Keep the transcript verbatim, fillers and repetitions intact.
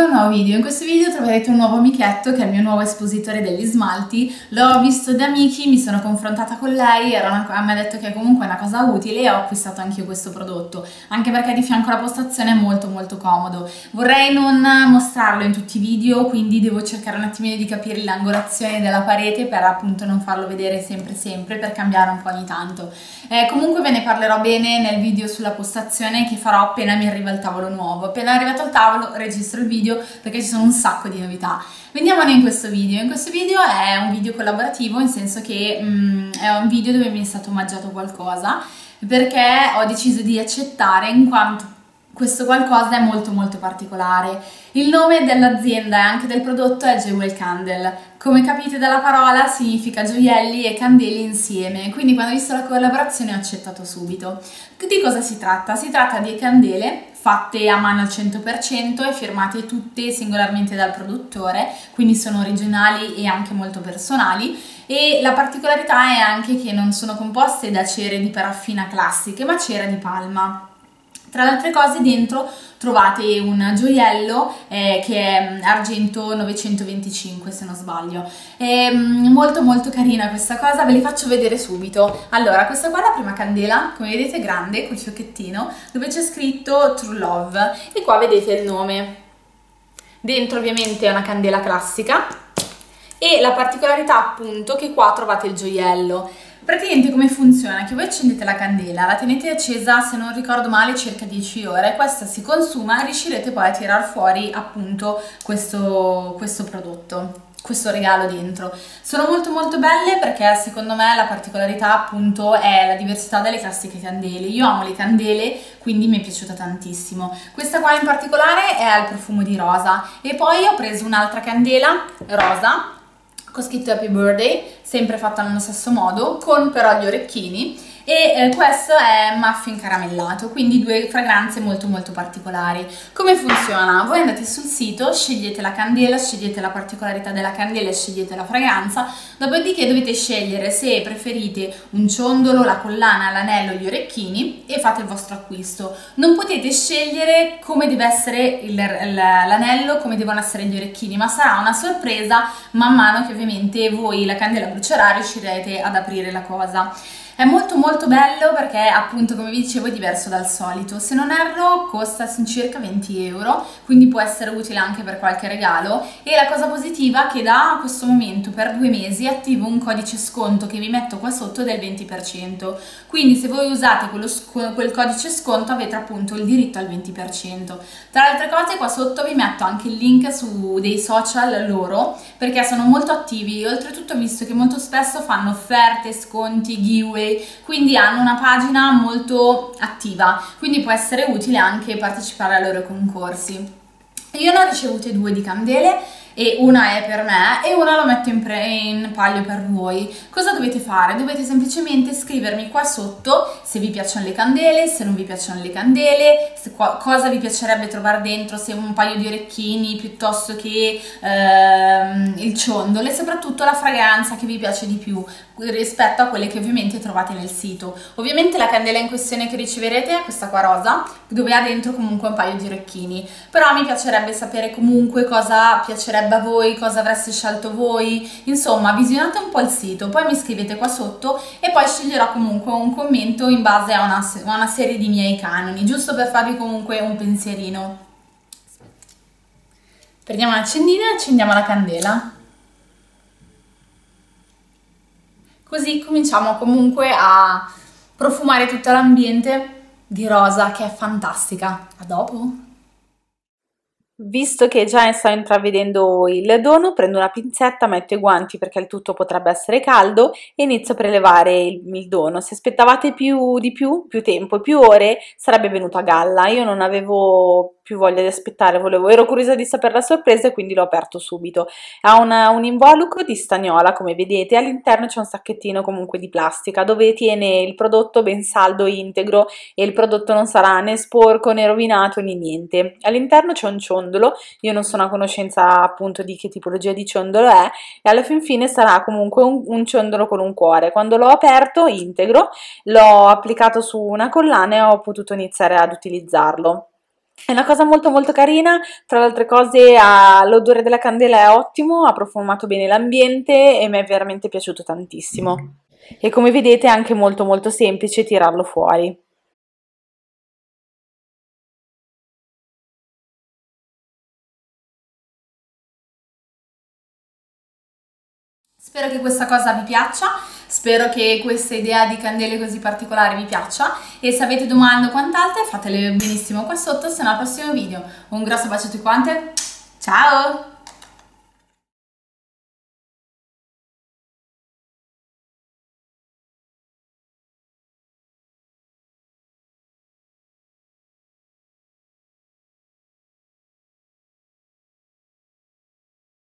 con un nuovo video. In questo video troverete un nuovo amichetto che è il mio nuovo espositore degli smalti. L'ho visto da amici, mi sono confrontata con lei, era una, mi ha detto che comunque è una cosa utile e ho acquistato anche io questo prodotto, anche perché di fianco alla postazione è molto molto comodo. Vorrei non mostrarlo in tutti i video, quindi devo cercare un attimino di capire l'angolazione della parete per appunto non farlo vedere sempre sempre, per cambiare un po' ogni tanto. Eh, comunque ve ne parlerò bene nel video sulla postazione che farò appena mi arriva il tavolo nuovo. Appena arrivato al tavolo registro il video perché ci sono un sacco di novità. Veniamone in questo video. In questo video è un video collaborativo, in senso che mm, è un video dove mi è stato omaggiato qualcosa, perché ho deciso di accettare in quanto questo qualcosa è molto molto particolare. Il nome dell'azienda e anche del prodotto è Jewel Candle. Come capite dalla parola significa gioielli e candele insieme, quindi quando ho visto la collaborazione ho accettato subito. Di cosa si tratta? Si tratta di candele fatte a mano al cento per cento e firmate tutte singolarmente dal produttore, quindi sono originali e anche molto personali, e la particolarità è anche che non sono composte da cere di paraffina classiche ma cera di palma. Tra le altre cose dentro trovate un gioiello eh, che è argento novecentoventicinque se non sbaglio. È molto molto carina questa cosa, ve li faccio vedere subito. Allora, questa qua è la prima candela, come vedete grande, col fiocchettino, dove c'è scritto True Love e qua vedete il nome. Dentro ovviamente è una candela classica e la particolarità appunto che qua trovate il gioiello. Praticamente come funziona? Che voi accendete la candela, la tenete accesa, se non ricordo male, circa dieci ore, questa si consuma e riuscirete poi a tirar fuori appunto questo, questo prodotto, questo regalo dentro. Sono molto molto belle perché secondo me la particolarità appunto è la diversità delle classiche candele. Io amo le candele, quindi mi è piaciuta tantissimo. Questa qua in particolare è al profumo di rosa e poi ho preso un'altra candela rosa con scritto Happy Birthday, sempre fatta nello stesso modo, con però gli orecchini, e eh, questo è muffin caramellato, quindi due fragranze molto molto particolari. Come funziona? Voi andate sul sito, scegliete la candela, scegliete la particolarità della candela e scegliete la fragranza, dopodiché dovete scegliere se preferite un ciondolo, la collana, l'anello, gli orecchini e fate il vostro acquisto. Non potete scegliere come deve essere l'anello, come devono essere gli orecchini, ma sarà una sorpresa man mano che ovviamente voi la candela brucerà, riuscirete ad aprire la cosa. È molto molto bello perché appunto, come vi dicevo, è diverso dal solito. Se non erro costa circa venti euro, quindi può essere utile anche per qualche regalo, e la cosa positiva è che da questo momento per due mesi attivo un codice sconto che vi metto qua sotto del venti per cento, quindi se voi usate quello, quel codice sconto avete appunto il diritto al venti per cento. Tra le altre cose qua sotto vi metto anche il link su dei social loro, perché sono molto attivi, oltretutto visto che molto spesso fanno offerte, sconti, giveaway, quindi hanno una pagina molto attiva, quindi può essere utile anche partecipare ai loro concorsi. Io ne ho ricevute due di candele e una è per me e una lo metto in, in palio per voi. Cosa dovete fare? Dovete semplicemente scrivermi qua sotto se vi piacciono le candele, se non vi piacciono le candele, se, cosa vi piacerebbe trovare dentro, se un paio di orecchini piuttosto che ehm, il ciondolo, e soprattutto la fragranza che vi piace di più rispetto a quelle che ovviamente trovate nel sito. Ovviamente la candela in questione che riceverete è questa qua rosa, dove ha dentro comunque un paio di orecchini, però mi piacerebbe sapere comunque cosa piacerebbe a voi, cosa avreste scelto voi. Insomma, visionate un po' il sito, poi mi scrivete qua sotto e poi sceglierò comunque un commento in base a una, a una serie di miei canoni, giusto per farvi comunque un pensierino. Prendiamo l'accendino e accendiamo la candela. Così cominciamo comunque a profumare tutto l'ambiente di rosa, che è fantastica. A dopo! Visto che già sto intravedendo il dono, prendo una pinzetta, metto i guanti perché il tutto potrebbe essere caldo e inizio a prelevare il, il dono. Se aspettavate più di più, più tempo e più ore, sarebbe venuto a galla. Io non avevo più voglia di aspettare, volevo, ero curiosa di sapere la sorpresa e quindi l'ho aperto subito. Ha una, un involucro di stagnola, come vedete, all'interno c'è un sacchettino comunque di plastica dove tiene il prodotto ben saldo e integro, e il prodotto non sarà né sporco né rovinato né niente. All'interno c'è un ciondolo, io non sono a conoscenza appunto di che tipologia di ciondolo è, e alla fin fine sarà comunque un, un ciondolo con un cuore. Quando l'ho aperto integro, l'ho applicato su una collana e ho potuto iniziare ad utilizzarlo. È una cosa molto molto carina, tra le altre cose ha- l'odore della candela è ottimo, ha profumato bene l'ambiente e mi è veramente piaciuto tantissimo. E come vedete è anche molto molto semplice tirarlo fuori. Spero che questa cosa vi piaccia, spero che questa idea di candele così particolari vi piaccia e se avete domande o quant'altro fatele benissimo qua sotto, se no al prossimo video. Un grosso bacio a tutti quante, ciao!